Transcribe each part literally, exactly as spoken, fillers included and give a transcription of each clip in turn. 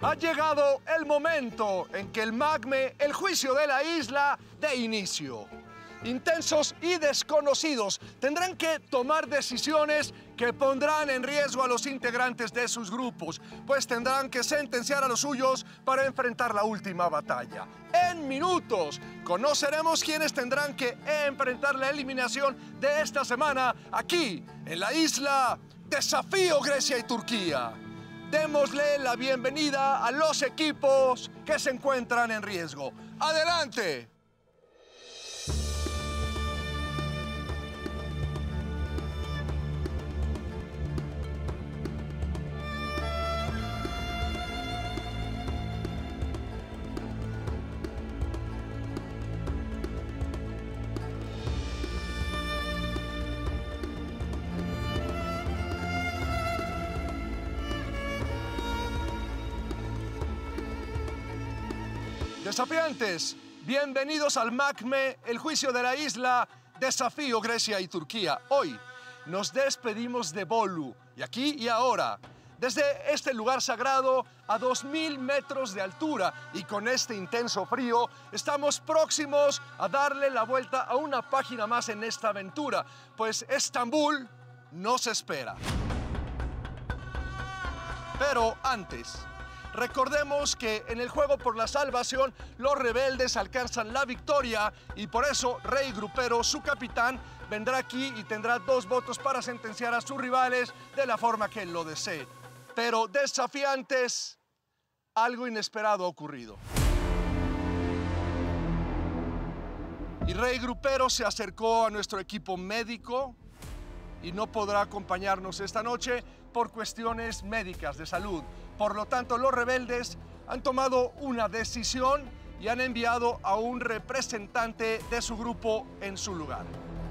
Ha llegado el momento en que el MACME, el juicio de la isla, dé inicio. Intensos y desconocidos tendrán que tomar decisiones que pondrán en riesgo a los integrantes de sus grupos, pues tendrán que sentenciar a los suyos para enfrentar la última batalla. En minutos conoceremos quiénes tendrán que enfrentar la eliminación de esta semana aquí, en la isla Desafío Grecia y Turquía. Démosle la bienvenida a los equipos que se encuentran en riesgo. ¡Adelante! Desafiantes, bienvenidos al MACME, el juicio de la isla, Desafío Grecia y Turquía. Hoy nos despedimos de Bolu, y aquí y ahora, desde este lugar sagrado a dos mil metros de altura, y con este intenso frío, estamos próximos a darle la vuelta a una página más en esta aventura, pues Estambul nos espera. Pero antes, recordemos que en el juego por la salvación, los rebeldes alcanzan la victoria y por eso Rey Grupero, su capitán, vendrá aquí y tendrá dos votos para sentenciar a sus rivales de la forma que él lo desee. Pero desafiantes, algo inesperado ha ocurrido. Y Rey Grupero se acercó a nuestro equipo médico y no podrá acompañarnos esta noche por cuestiones médicas de salud. Por lo tanto, los rebeldes han tomado una decisión y han enviado a un representante de su grupo en su lugar.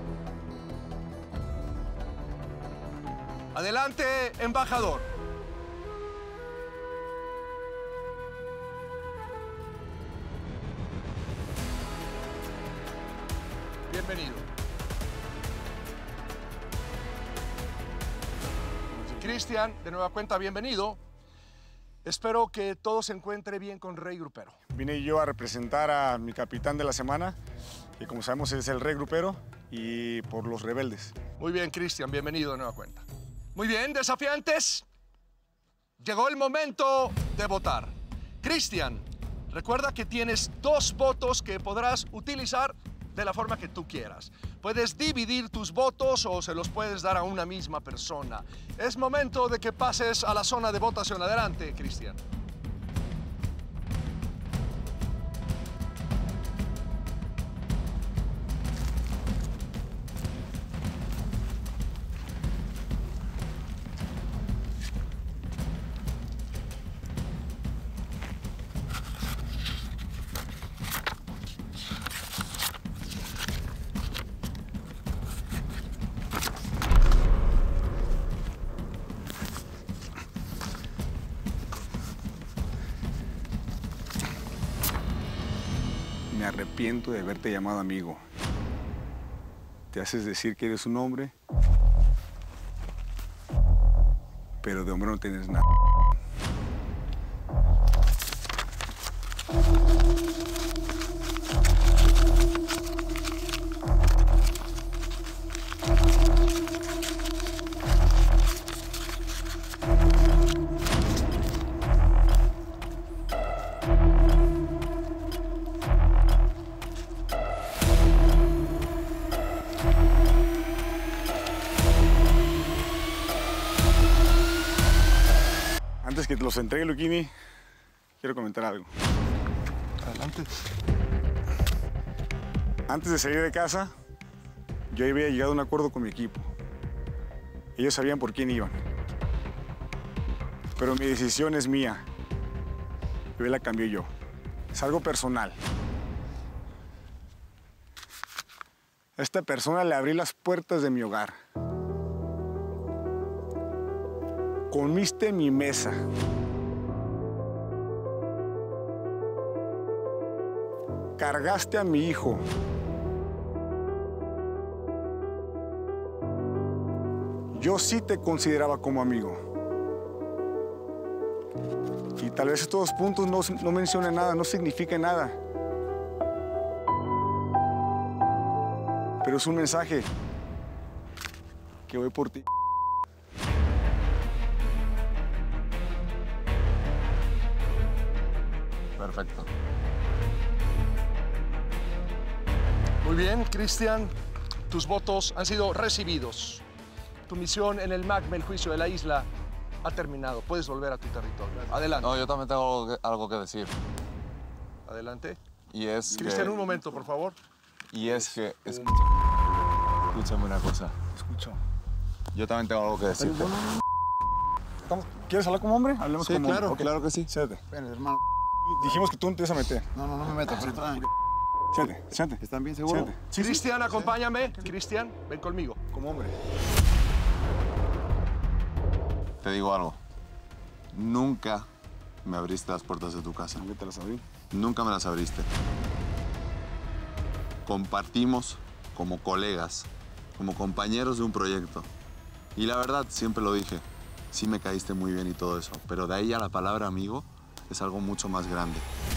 Adelante, embajador. Bienvenido. Cristian, de nueva cuenta, bienvenido. Espero que todo se encuentre bien con Rey Grupero. Vine yo a representar a mi capitán de la semana, que como sabemos es el Rey Grupero, y por los rebeldes. Muy bien, Cristian, bienvenido de nueva cuenta. Muy bien, desafiantes. Llegó el momento de votar. Cristian, recuerda que tienes dos votos que podrás utilizar de la forma que tú quieras. Puedes dividir tus votos o se los puedes dar a una misma persona. Es momento de que pases a la zona de votación. Adelante, Cristian. Me arrepiento de haberte llamado amigo. Te haces decir que eres un hombre, pero de hombre no tienes nada. Antes que te los entregue, Luquini, quiero comentar algo. Adelante. Antes de salir de casa, yo había llegado a un acuerdo con mi equipo. Ellos sabían por quién iban. Pero mi decisión es mía. Y hoy la cambié yo. Es algo personal. A esta persona le abrí las puertas de mi hogar. Comiste mi mesa. Cargaste a mi hijo. Yo sí te consideraba como amigo. Y tal vez estos puntos no, no mencionen nada, no signifiquen nada. Pero es un mensaje que voy por ti. Perfecto. Muy bien, Cristian, tus votos han sido recibidos. Tu misión en el MAGME, el juicio de la isla, ha terminado. Puedes volver a tu territorio. Adelante. No, yo también tengo algo que, algo que decir. Adelante. Y es Cristian, que... un momento, por favor. Y es que... Es... Escúchame una cosa. Escucho. Yo también tengo algo que decirte. ¿Quieres hablar como hombre? Hablemos Sí, como claro, hombre. claro que sí. Siéntate. Ven, hermano. Dijimos que tú no te ibas a meter. No, no, no me meto, pero está bien. Siéntate, siéntate. ¿Están bien seguros? Siéntate. Sí, sí. Cristian, acompáñame. Cristian, ven conmigo. Como hombre. Te digo algo. Nunca me abriste las puertas de tu casa. ¿Dónde te las abrí? Nunca me las abriste. Compartimos como colegas, como compañeros de un proyecto. Y la verdad, siempre lo dije, sí me caíste muy bien y todo eso, pero de ahí a la palabra amigo es algo mucho más grande.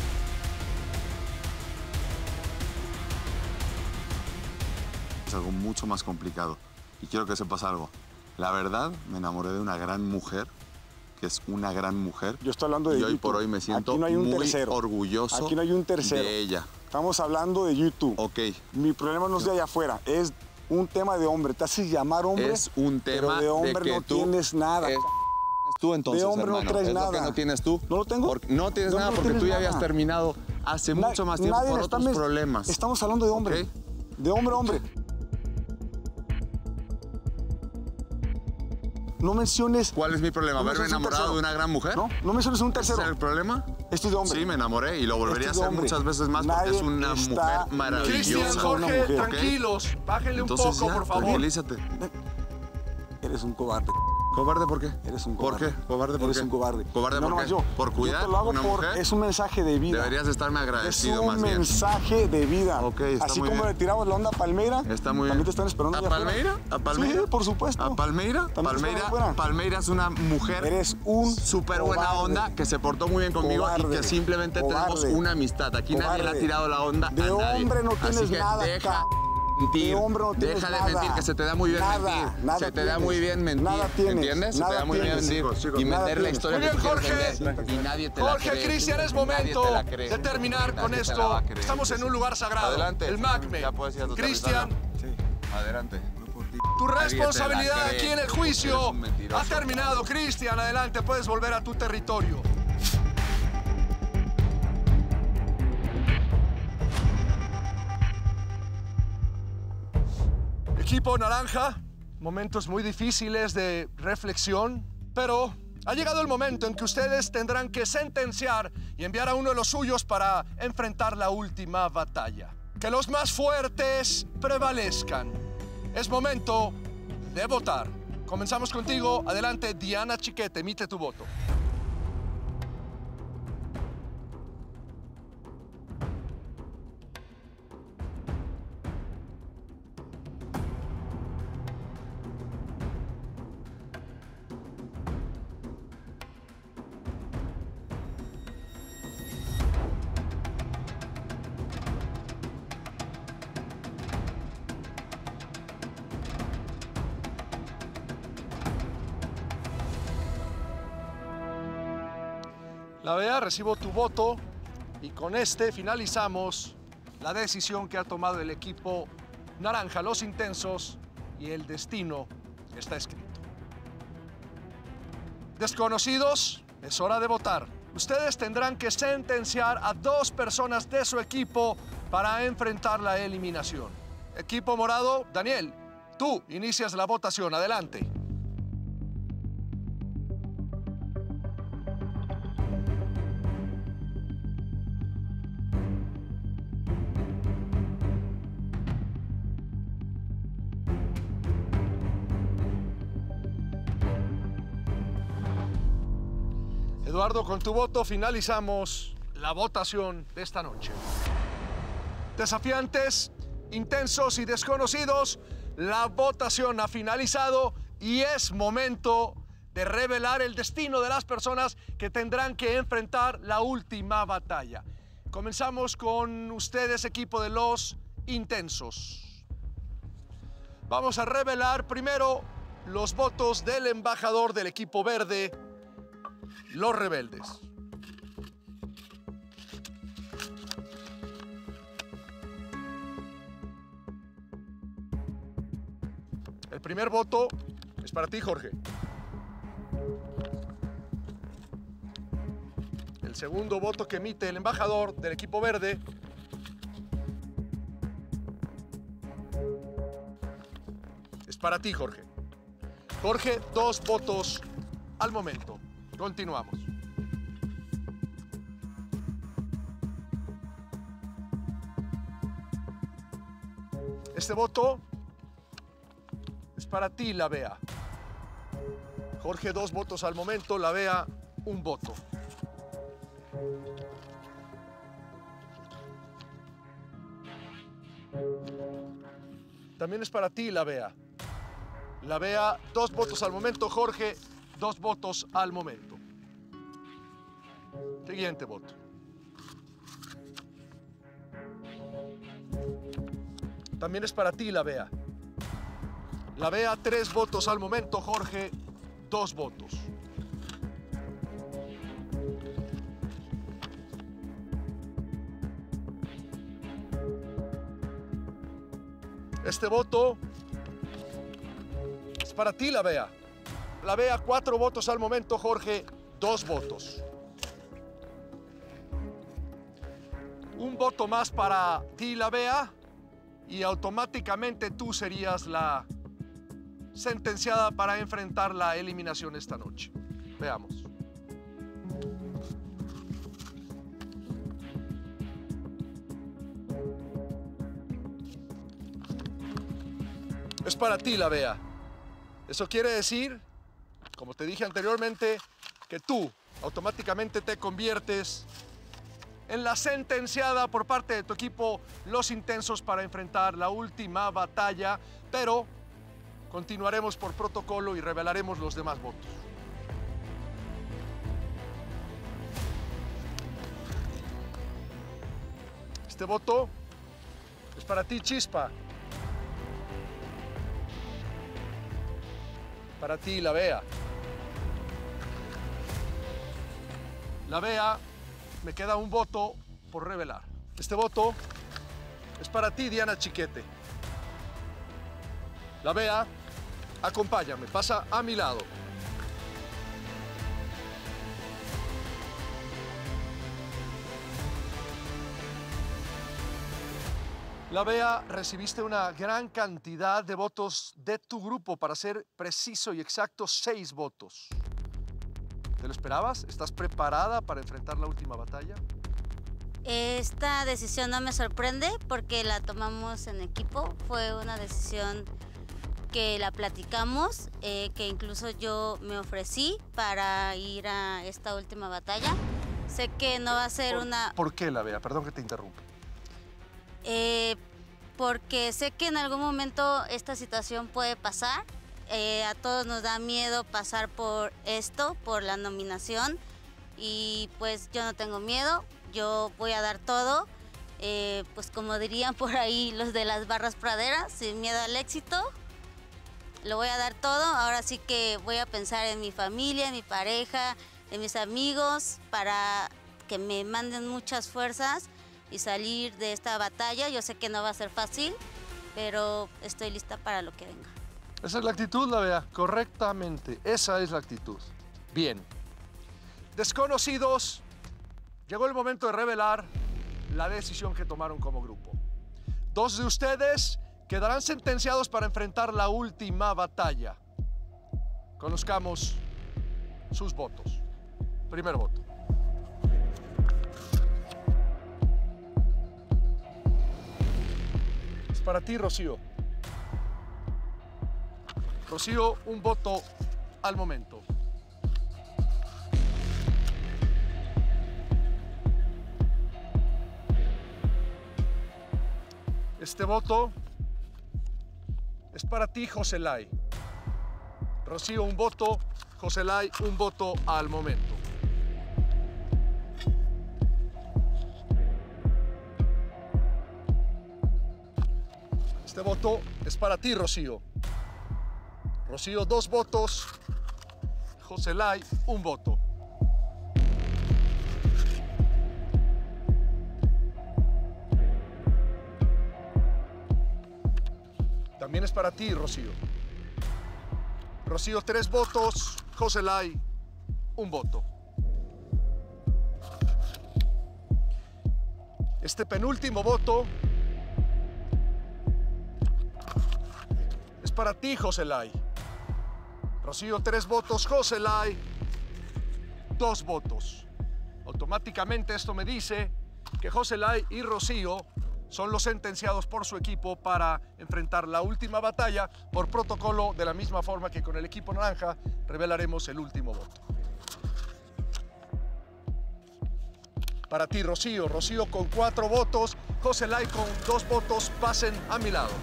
Es algo mucho más complicado. Y quiero que sepas algo. La verdad, me enamoré de una gran mujer, que es una gran mujer. Yo estoy hablando de Y hoy YouTube. por hoy me siento Aquí no hay un muy tercero. orgulloso Aquí no hay un tercero. de ella. Estamos hablando de YouTube. Ok. Mi problema no es de allá afuera, es un tema de hombre. Te haces llamar hombre, Es un tema pero de hombre que no tú tienes nada. Es tú entonces, De hombre no hermano. traes es nada. Lo que no tienes tú. ¿No lo tengo? Porque no tienes No, nada no porque tienes tú ya nada. habías terminado hace Na- mucho más tiempo nadie por le está otros mes- problemas. Estamos hablando de hombre. Ok. De hombre a hombre. No menciones... ¿Cuál es mi problema? no ¿Haberme menciones un enamorado tercero. de una gran mujer? No, no menciones un ¿Ese tercero. es el problema? Esto es de hombre. Sí, me enamoré y lo volvería a Esto es de hacer hombre. muchas veces más Nadie porque es una está mujer maravillosa. Cristian, Una Jorge, mujer. tranquilos. Bájenle un Entonces poco, ya, por favor. tranquilízate. Eres un cobarde. ¿Cobarde por qué? Eres un ¿Por cobarde. qué? ¿Cobarde por Eres qué? un cobarde. ¿Cobarde no, por no, qué? Yo. ¿Por cuidar Yo te lo hago a una por... mujer? Es un mensaje de vida. Deberías de estarme agradecido Es un más bien. mensaje de vida. Ok, está Así muy como bien. le tiramos la onda a Palmeira, Está muy también bien. te están esperando ¿A allá afuera. Palmeira? ¿A Palmeira? Sí, por supuesto. ¿A Palmeira? También te Palmeira, esperan afuera. Palmeira es una mujer Eres un súper buena cobarde. onda que se portó muy bien conmigo Cobarde. y que simplemente tenemos Cobarde. una amistad. Aquí nadie le ha Cobarde. tirado la onda De a nadie. hombre no tienes Así que nada, deja ca- de mentir. De hombre no tienes Deja de nada. mentir, que se te da muy bien Nada, mentir. nada se te da tienes. muy bien mentir. Nada tienes. ¿Entiendes? Se Nada te da muy bien tienes. mentir. Chicos, chicos, y nada vender la tienes. historia Muy que bien, tú quieres Jorge. vender. Y nadie te la Jorge, cree. Cristian, es Nadie momento te la cree. de terminar con Nadie te la esto. va a creer. Estamos en un lugar sagrado. Adelante. El MAGME. Ya puedes ir a tu Cristian, territorio. Adelante. tu Nadie te la responsabilidad cree. aquí en el Eres juicio un mentiroso. ha terminado. Cristian, adelante, puedes volver a tu territorio. Equipo naranja, momentos muy difíciles de reflexión, pero ha llegado el momento en que ustedes tendrán que sentenciar y enviar a uno de los suyos para enfrentar la última batalla. Que los más fuertes prevalezcan. Es momento de votar. Comenzamos contigo. Adelante, Diana Chiquete, emite tu voto. La V A, recibo tu voto y con este finalizamos la decisión que ha tomado el equipo naranja, los intensos, y el destino está escrito. Desconocidos, es hora de votar. Ustedes tendrán que sentenciar a dos personas de su equipo para enfrentar la eliminación. Equipo morado, Daniel, tú inicias la votación. Adelante. Eduardo, con tu voto finalizamos la votación de esta noche. Desafiantes, intensos y desconocidos, la votación ha finalizado y es momento de revelar el destino de las personas que tendrán que enfrentar la última batalla. Comenzamos con ustedes, equipo de los intensos. Vamos a revelar primero los votos del embajador del equipo verde, los rebeldes. El primer voto es para ti, Jorge. El segundo voto que emite el embajador del equipo verde es para ti, Jorge. Jorge, dos votos al momento. Continuamos. Este voto es para ti, La Bea. Jorge, dos votos al momento. La Bea, un voto. También es para ti, La Bea. La Bea, dos votos al momento. Jorge, dos votos al momento. Siguiente voto. También es para ti, La Bea. La Bea, tres votos al momento. Jorge, dos votos. Este voto es para ti, La Bea. La Bea, cuatro votos al momento. Jorge, dos votos. Un voto más para ti, La Bea, y automáticamente tú serías la sentenciada para enfrentar la eliminación esta noche. Veamos. Es para ti, La Bea. Eso quiere decir, como te dije anteriormente, que tú automáticamente te conviertes en la sentenciada por parte de tu equipo Los Intensos para enfrentar la última batalla, pero continuaremos por protocolo y revelaremos los demás votos. Este voto es para ti, Chispa. Para ti, La Bea. La Bea, me queda un voto por revelar. Este voto es para ti, Diana Chiquete. La Bea, acompáñame, pasa a mi lado. La Bea, recibiste una gran cantidad de votos de tu grupo, para ser preciso y exacto, seis votos. ¿Te lo esperabas? ¿Estás preparada para enfrentar la última batalla? Esta decisión no me sorprende porque la tomamos en equipo. Fue una decisión que la platicamos, eh, que incluso yo me ofrecí para ir a esta última batalla. Sé que no va a ser ¿Por, una... ¿Por qué, La Bea? Perdón que te interrumpa. Eh, porque sé que en algún momento esta situación puede pasar. Eh, a todos nos da miedo pasar por esto, por la nominación, y pues yo no tengo miedo, yo voy a dar todo, eh, pues como dirían por ahí los de las barras praderas, sin miedo al éxito, lo voy a dar todo. Ahora sí que voy a pensar en mi familia, en mi pareja, en mis amigos, para que me manden muchas fuerzas y salir de esta batalla. Yo sé que no va a ser fácil, pero estoy lista para lo que venga. Esa es la actitud, La Bea, correctamente. Esa es la actitud. Bien. Desconocidos, llegó el momento de revelar la decisión que tomaron como grupo. Dos de ustedes quedarán sentenciados para enfrentar la última batalla. Conozcamos sus votos. Primer voto. Es para ti, Rocío. Rocío, un voto al momento. Este voto es para ti, Joselay. Rocío, un voto Joselay, un voto al momento. Este voto es para ti, Rocío. Rocío, dos votos. Joselay, un voto. También es para ti, Rocío. Rocío, tres votos. Joselay, un voto. Este penúltimo voto es para ti, Joselay. Rocío, tres votos. Joselay, dos votos. Automáticamente esto me dice que Joselay y Rocío son los sentenciados por su equipo para enfrentar la última batalla. Por protocolo, de la misma forma que con el equipo naranja, revelaremos el último voto. Para ti, Rocío. Rocío con cuatro votos. Joselay con dos votos. Pasen a mi lado.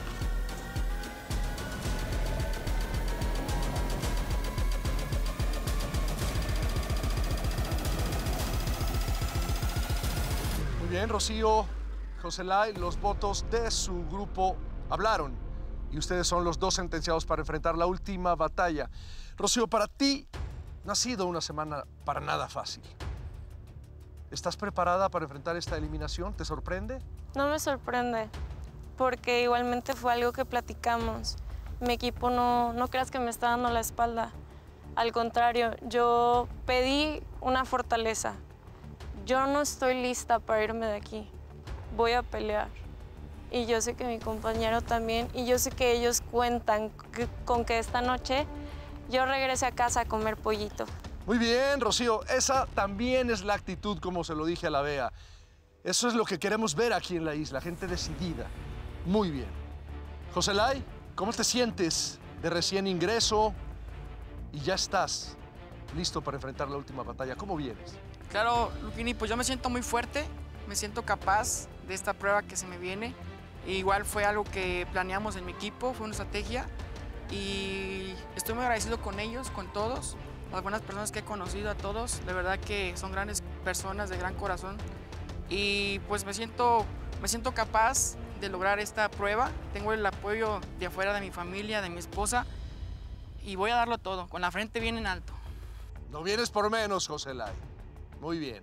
Muy bien, Rocío, Joselay, los votos de su grupo hablaron y ustedes son los dos sentenciados para enfrentar la última batalla. Rocío, para ti no ha sido una semana para nada fácil. ¿Estás preparada para enfrentar esta eliminación? ¿Te sorprende? No me sorprende, porque igualmente fue algo que platicamos. Mi equipo no, no creas que me está dando la espalda. Al contrario, yo pedí una fortaleza. Yo no estoy lista para irme de aquí. Voy a pelear. Y yo sé que mi compañero también, y yo sé que ellos cuentan con que esta noche yo regrese a casa a comer pollito. Muy bien, Rocío. Esa también es la actitud, como se lo dije a la Bea. Eso es lo que queremos ver aquí en la isla, gente decidida. Muy bien. Joselay, ¿cómo te sientes de recién ingreso y ya estás listo para enfrentar la última batalla? ¿Cómo vienes? Claro, Luquini, pues yo me siento muy fuerte, me siento capaz de esta prueba que se me viene. E igual fue algo que planeamos en mi equipo, fue una estrategia y estoy muy agradecido con ellos, con todos, las buenas personas que he conocido, a todos. De verdad que son grandes personas de gran corazón y pues me siento, me siento capaz de lograr esta prueba. Tengo el apoyo de afuera de mi familia, de mi esposa y voy a darlo todo, con la frente bien en alto. No vienes por menos, Joselay. Muy bien.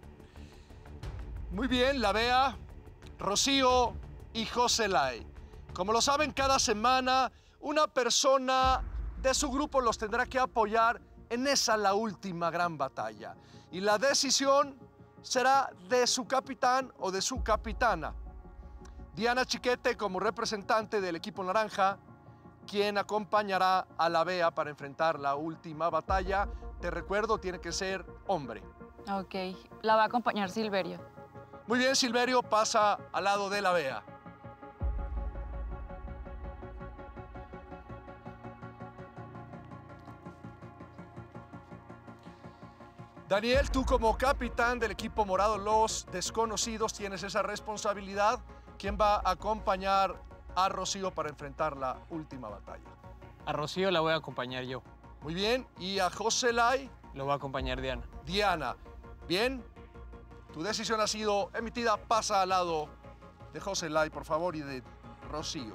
Muy bien, la Bea, Rocío y Joselay. Como lo saben, cada semana una persona de su grupo los tendrá que apoyar en esa la última gran batalla. Y la decisión será de su capitán o de su capitana. Diana Chiquete, como representante del equipo naranja, quien acompañará a la Bea para enfrentar la última batalla. Te recuerdo, tiene que ser hombre. Ok, la va a acompañar Silverio. Muy bien, Silverio, pasa al lado de la Bea. Daniel, tú como capitán del equipo morado Los Desconocidos tienes esa responsabilidad. ¿Quién va a acompañar a Rocío para enfrentar la última batalla? A Rocío la voy a acompañar yo. Muy bien, ¿y a Joselay? Lo va a acompañar Diana. Diana, bien. Tu decisión ha sido emitida. Pasa al lado de Joselay, por favor, y de Rocío.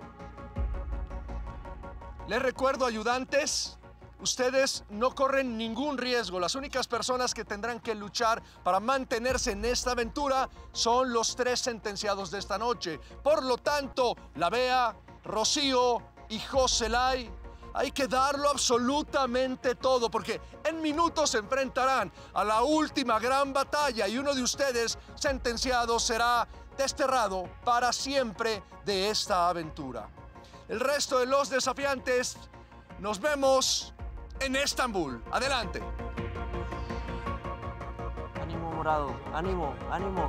Les recuerdo, ayudantes, ustedes no corren ningún riesgo. Las únicas personas que tendrán que luchar para mantenerse en esta aventura son los tres sentenciados de esta noche. Por lo tanto, la Bea, Rocío y Joselay, hay que darlo absolutamente todo, porque en minutos se enfrentarán a la última gran batalla y uno de ustedes, sentenciado, será desterrado para siempre de esta aventura. El resto de los desafiantes, nos vemos en Estambul. Adelante. Ánimo, morado. Ánimo, ánimo.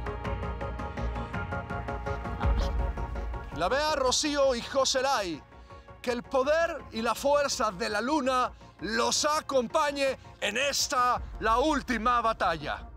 La Bea, Rocío y Joselay, que el poder y la fuerza de la luna los acompañe en esta, la última batalla.